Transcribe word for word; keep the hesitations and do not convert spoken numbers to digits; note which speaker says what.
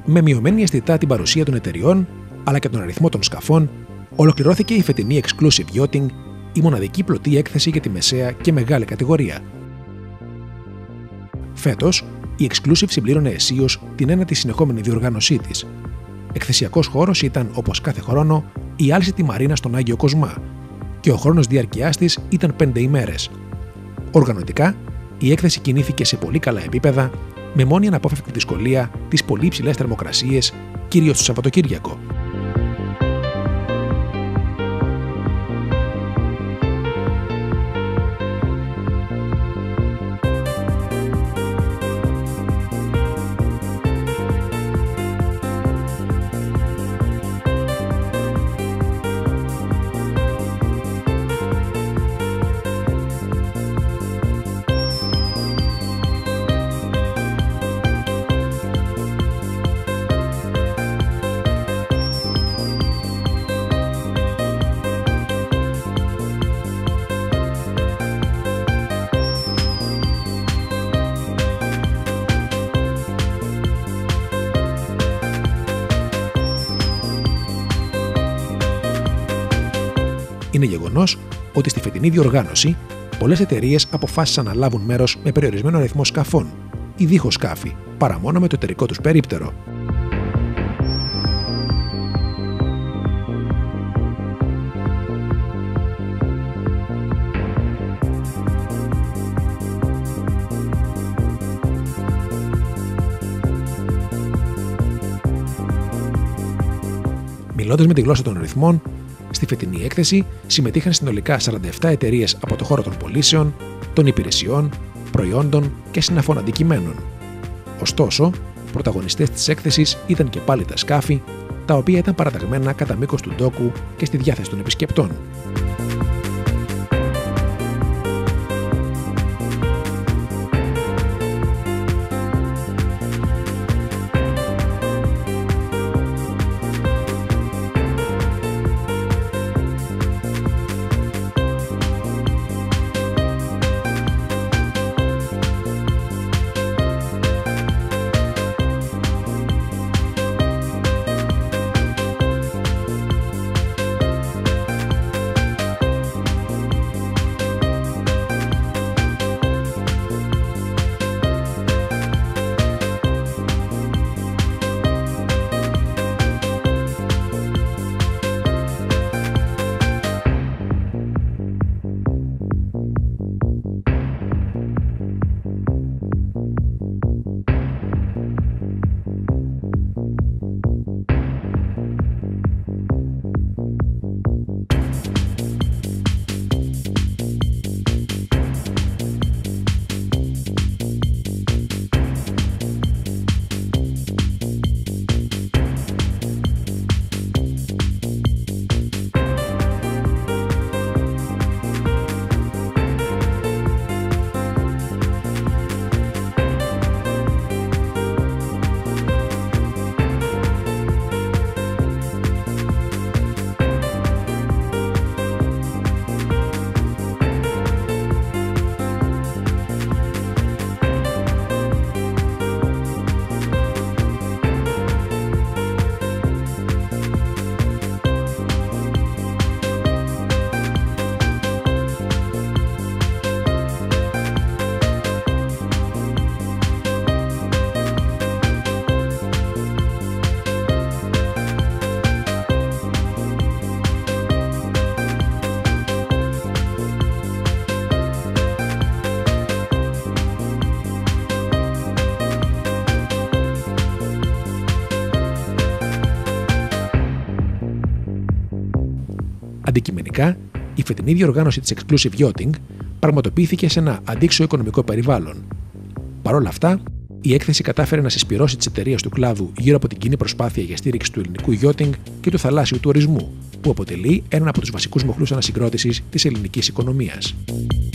Speaker 1: Με μειωμένη αισθητά την παρουσία των εταιριών, αλλά και τον αριθμό των σκαφών, ολοκληρώθηκε η φετινή Exclusive Yachting, η μοναδική πλωτή έκθεση για τη μεσαία και μεγάλη κατηγορία. Φέτος, η Exclusive συμπλήρωνε αισίως την ένατη συνεχόμενη διοργάνωσή της. Εκθεσιακός χώρος ήταν, όπως κάθε χρόνο, η άλσητη μαρίνα στον Άγιο Κοσμά και ο χρόνος διάρκειάς της ήταν πέντε ημέρες. Οργανωτικά, η έκθεση κινήθηκε σε πολύ καλά επίπεδα, με μόνη αναπόφευκτη δυσκολία τις πολύ υψηλές θερμοκρασίες, κυρίως το Σαββατοκύριακο. Είναι γεγονός ότι στη φετινή διοργάνωση πολλές εταιρείες αποφάσισαν να λάβουν μέρος με περιορισμένο αριθμό σκαφών ή δίχως σκάφη, παρά μόνο με το εταιρικό τους περίπτερο. Μιλώντας με τη γλώσσα των αριθμών, στη φετινή έκθεση συμμετείχαν συνολικά σαράντα επτά εταιρείες από το χώρο των πωλήσεων, των υπηρεσιών, προϊόντων και συναφών αντικειμένων. Ωστόσο, πρωταγωνιστές της έκθεσης ήταν και πάλι τα σκάφη, τα οποία ήταν παραταγμένα κατά μήκος του ντόκου και στη διάθεση των επισκεπτών. Αντικειμενικά, η φετινή διοργάνωση της Exclusive Yachting πραγματοποιήθηκε σε ένα αντίξωο οικονομικό περιβάλλον. Παρ' όλα αυτά, η έκθεση κατάφερε να συσπυρώσει τις εταιρείες του κλάδου γύρω από την κοινή προσπάθεια για στήριξη του ελληνικού yachting και του θαλάσσιου τουρισμού, που αποτελεί έναν από τους βασικούς μοχλούς ανασυγκρότησης της ελληνικής οικονομίας.